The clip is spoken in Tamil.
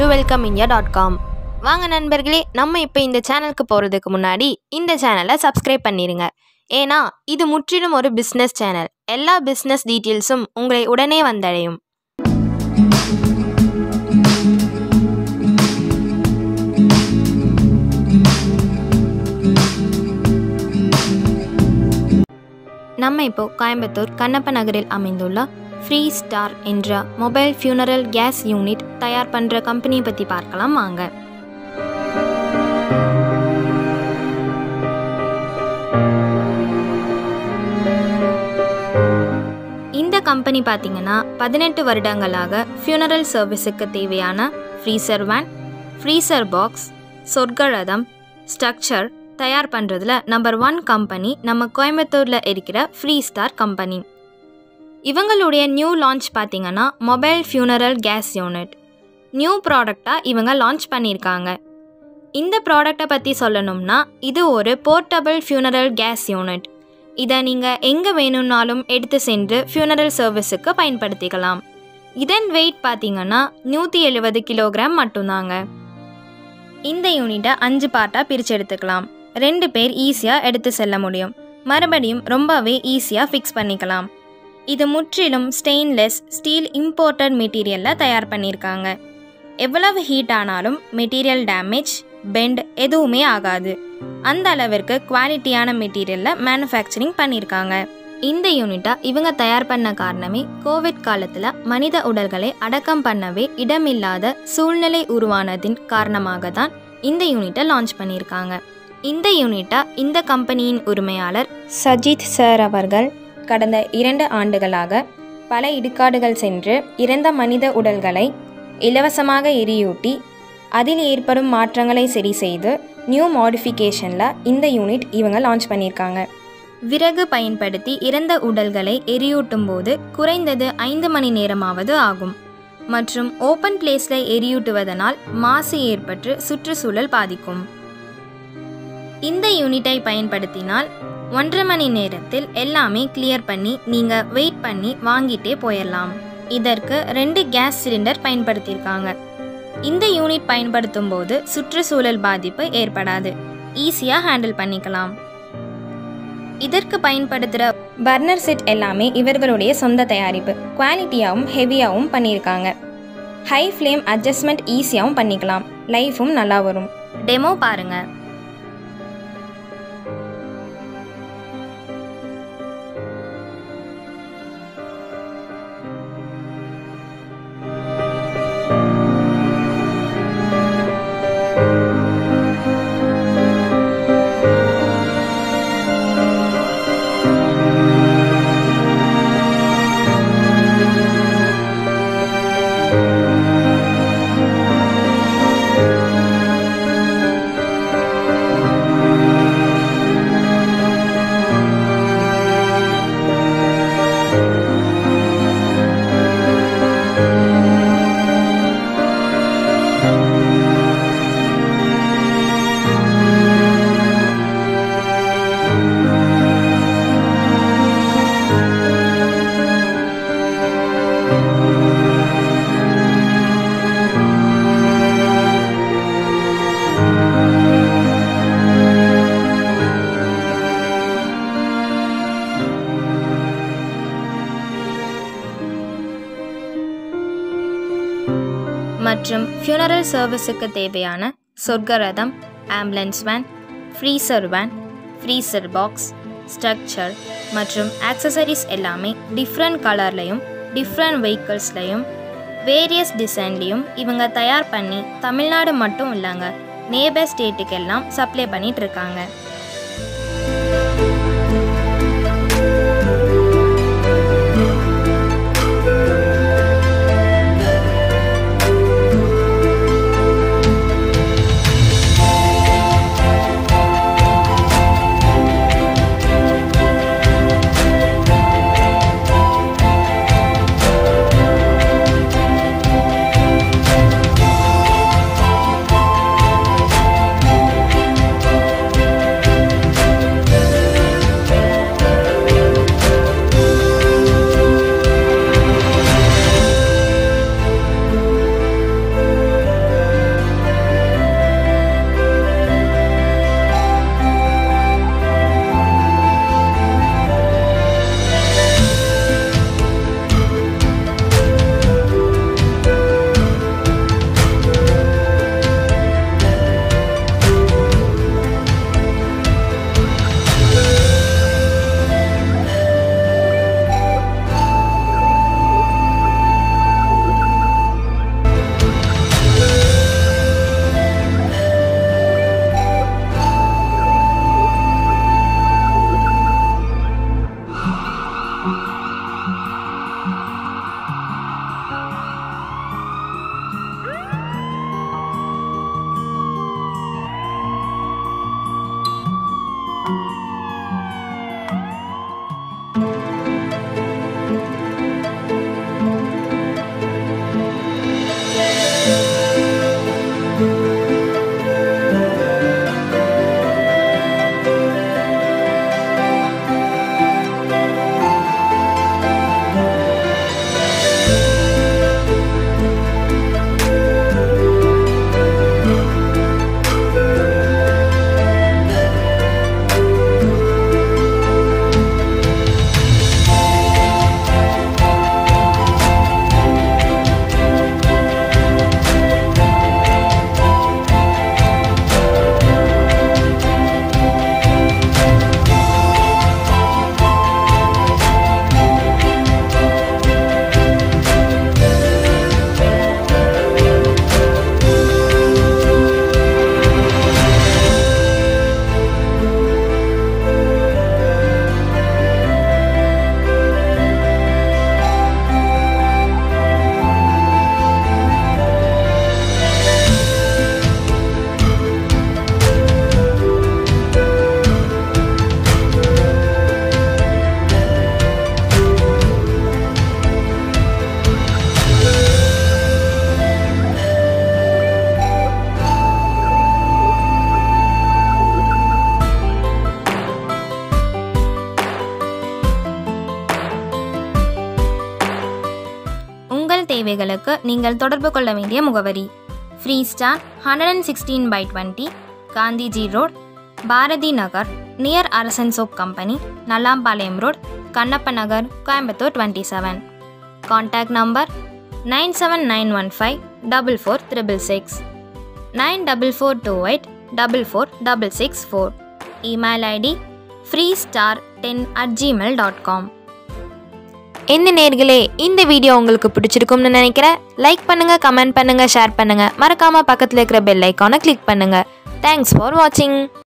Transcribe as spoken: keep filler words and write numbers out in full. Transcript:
to wellcomindia dot com. வாங்க நண்பர்களே, நம்ம இப்போ இந்த சேனலுக்கு போகிறதுக்கு முன்னாடி இந்த சேனலை சப்ஸ்கிரைப் பண்ணிடுங்க. ஏன்னா இது முற்றிலும் ஒரு பிஸ்னஸ் சேனல். எல்லா பிஸ்னஸ் டீட்டெயில்ஸும் உங்களை உடனே வந்தடையும். நம்ம இப்போ கோயம்புத்தூர் கண்ணப்ப நகரில் அமைந்துள்ள ஃப்ரீ ஸ்டார் என்ற மொபைல் ஃபியூனரல் கேஸ் யூனிட் தயார் பண்ணுற கம்பெனியை பற்றி பார்க்கலாம் வாங்க. இந்த கம்பெனி பார்த்திங்கன்னா பதினெட்டு வருடங்களாக ஃபியூனரல் சர்வீஸுக்கு தேவையான ஃப்ரீசர் வேன், ஃப்ரீசர் பாக்ஸ், சொர்க்கரதம், ஸ்ட்ரக்சர் தயார் பண்ணுறதுல நம்பர் ஒன் கம்பெனி நம்ம கோயம்புத்தூரில் இருக்கிற ஃப்ரீ ஸ்டார் கம்பெனி. இவங்களுடைய நியூ லான்ச் பார்த்திங்கன்னா mobile funeral gas unit new ப்ராடக்டாக இவங்க லான்ச் பண்ணியிருக்காங்க. இந்த ப்ராடக்டை பற்றி சொல்லணும்னா இது ஒரு போர்ட்டபிள் ஃபியூனரல் கேஸ் யூனிட். இதை நீங்கள் எங்கே வேணும்னாலும் எடுத்து சென்று ஃபியூனரல் சர்வீஸுக்கு பயன்படுத்திக்கலாம். இதன் வெயிட் பார்த்திங்கன்னா நூற்றி எழுபது கிலோகிராம் மட்டும்தாங்க. இந்த யூனிட்டை அஞ்சு பார்ட்டாக பிரித்து எடுத்துக்கலாம். ரெண்டு பேர் ஈஸியாக எடுத்து செல்ல முடியும். மறுபடியும் ரொம்பவே ஈஸியாக ஃபிக்ஸ் பண்ணிக்கலாம். இது முற்றிலும் ஸ்டெயின்லெஸ் ஸ்டீல் இம்போர்ட்டட் மெட்டீரியலில் தயார் பண்ணியிருக்காங்க. எவ்வளவு ஹீட் ஆனாலும் மெட்டீரியல் டேமேஜ், பெண்ட் எதுவுமே ஆகாது. அந்த அளவிற்கு குவாலிட்டியான மெட்டீரியலில் மேனுஃபேக்சரிங் பண்ணியிருக்காங்க. இந்த யூனிட்டை இவங்க தயார் பண்ண காரணமே கோவிட் காலத்தில் மனித உடல்களை அடக்கம் பண்ணவே இடமில்லாத சூழ்நிலை உருவானதின் காரணமாக தான் இந்த யூனிட்டை லான்ச் பண்ணியிருக்காங்க. இந்த யூனிட்டை இந்த கம்பெனியின் உரிமையாளர் சஜித் சார் அவர்கள் கடந்த இரண்டு ஆண்டுகளாக பல இடுகாடுகள் சென்று இறந்த மனித உடல்களை இலவசமாக எரியூட்டி அதில் ஏற்படும் மாற்றங்களை சரி செய்து நியூ மாடிஃபிகேஷனில் இந்த யூனிட் இவங்க லான்ச் பண்ணியிருக்காங்க. விறகு பயன்படுத்தி இறந்த உடல்களை எரியூட்டும் போது குறைந்தது ஐந்து மணி நேரமாவது ஆகும் மற்றும் ஓப்பன் பிளேஸில் எரியூட்டுவதனால் மாசு ஏற்பட்டு சுற்றுச்சூழல் பாதிக்கும். இந்த யூனிட்டை பயன்படுத்தினால் ஒன்றரை மணி நேரத்தில் எல்லாமே கிளியர் பண்ணி நீங்கள் வெயிட் பண்ணி வாங்கிட்டே போயிடலாம். இதற்கு ரெண்டு கேஸ் சிலிண்டர் பயன்படுத்தியிருக்காங்க. இந்த யூனிட் பயன்படுத்தும் போது சுற்றுச்சூழல் பாதிப்பு ஏற்படாது. ஈஸியாக ஹேண்டில் பண்ணிக்கலாம். இதற்கு பயன்படுத்துகிற பர்னர் செட் எல்லாமே இவர்களுடைய சொந்த தயாரிப்பு. குவாலிட்டியாகவும் ஹெவியாகவும் பண்ணியிருக்காங்க. ஹை ஃப்ளேம் அட்ஜஸ்ட்மெண்ட் ஈஸியாகவும் பண்ணிக்கலாம். லைஃபும் நல்லா வரும். டெமோ பாருங்கள். மற்றும் ஃபியூனரல் சர்வீஸுக்கு தேவையான சொர்க்கரதம், ambulance van, freezer van, freezer box, structure மற்றும் ஆக்சசரிஸ் எல்லாமே டிஃப்ரெண்ட் கலர்லையும் டிஃப்ரெண்ட் வெஹிக்கிள்ஸ்லையும் வேரியஸ் டிசைன்லையும் இவங்க தயார் பண்ணி தமிழ்நாடு மட்டும் இல்லைங்க, நேபர் ஸ்டேட்டுக்கெல்லாம் சப்ளை பண்ணிட்டு இருக்காங்க. தேவைகளுக்கு நீங்கள் தொடர்பு கொள்ள வேண்டிய முகவரி free star hundred sixteen by twenty Gandhiji road, Bharathi Nagar, near Arasan soap company, Nallampalayam road, Kannappa Nagar, Coimbatore twenty seven. Contact number nine seven nine one five double four triple six, nine double four two eight double four double six four. Email ID free star ten at Gmail dot com. இந்த நேர்களே, இந்த வீடியோ உங்களுக்கு பிடிச்சிருக்கும்னு நினைக்கிறேன். லைக் பண்ணுங்க, கமெண்ட் பண்ணுங்க, ஷேர் பண்ணுங்க. மறக்காம பக்கத்தில் இருக்கிற பெல் ஐக்கானை கிளிக் பண்ணுங்க. தேங்க்ஸ் ஃபார் வாட்சிங்.